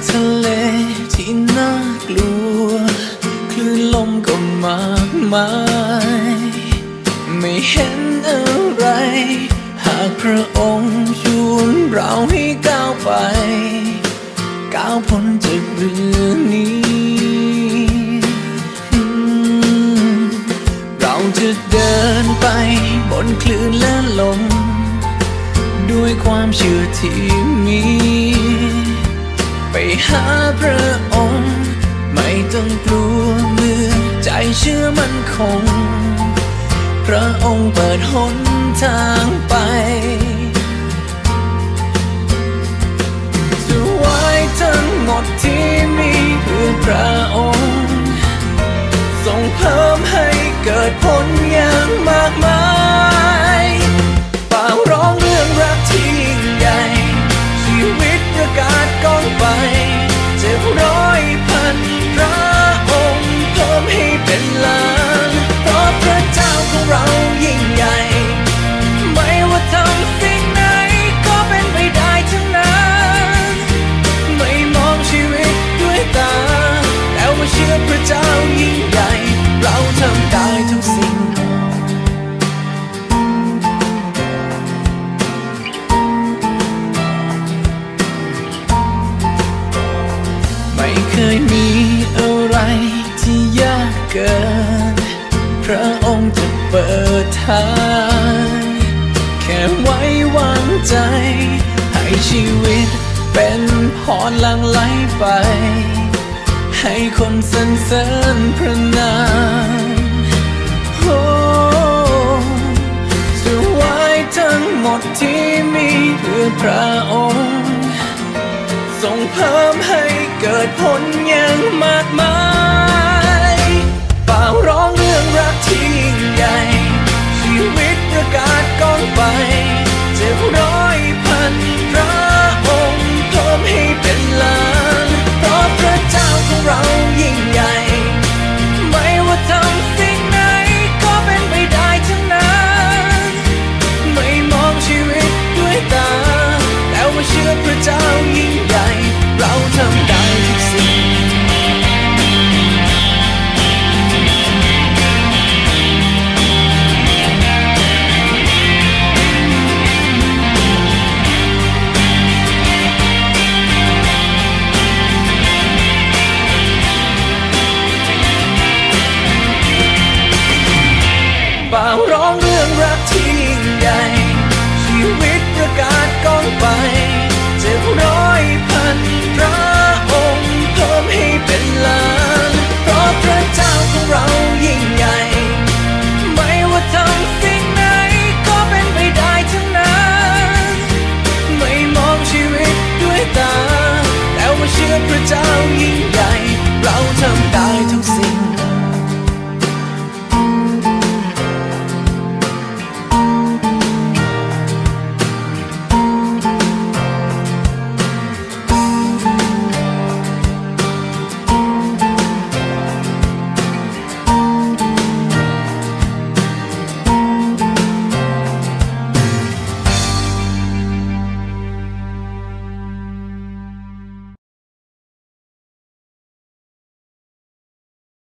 ทะเลที่น่ากลัวคลื่นลมก็มากมายไม่เห็นอะไรหากพระองค์ชวนเราให้ก้าวไปก้าวพ้นจากเรื่องนี้เราจะเดินไปบนคลื่นและลมด้วยความเชื่อที่มีไปหาพระองค์ไม่ต้องกลัวเมื่อใจเชื่อมั่นคงพระองค์เปิดหนทางไปจะไว้ทั้งหมดที่มีเพื่อพระองค์ทรงเพิ่มให้เกิดผลอย่างมากมายเป่าร้องเรื่องรักที่ยิ่งใหญ่ชีวิตประกาศก้องไป700,000พระองค์เพิ่มให้เป็นล้านเพราะพระเจ้าของเรายิ่งใหญ่ไม่ว่าทำสิ่งไหนก็เป็นไปได้ทั้งนั้นไม่มองชีวิตด้วยตาแต่ว่าเชื่อพระเจ้ายิ่งใหญ่เราทำได้ทุกสิ่งไม่เคยมีอะไรที่ยากเกินพระองค์จะเปิดทางแค่ไว้วางใจให้ชีวิตเป็นพรหลั่งไหลไปให้คนสรรเสริญพระนามจะไว้ทั้งหมดที่มีเพื่อพระองค์ทรงเพิ่มให้เกิดผลอย่างมากมายเป่าร้องเรื่องรักที่ยิ่งใหญ่ชีวิตประกาศก้องไป700,000พระองค์เพิ่มให้เป็นล้านเพราะพระเจ้าของเรายิ่งใหญ่ไม่ว่าทำสิ่งไหนก็เป็นไปได้ทั้งนั้นไม่มองชีวิตด้วยตาแต่ว่าเชื่อพระเจ้ายิ่งใหญ่เราทำได้ทุกสิ่งเป่าร้องเรื่องรักที่ยิ่งใหญ่ชีวิต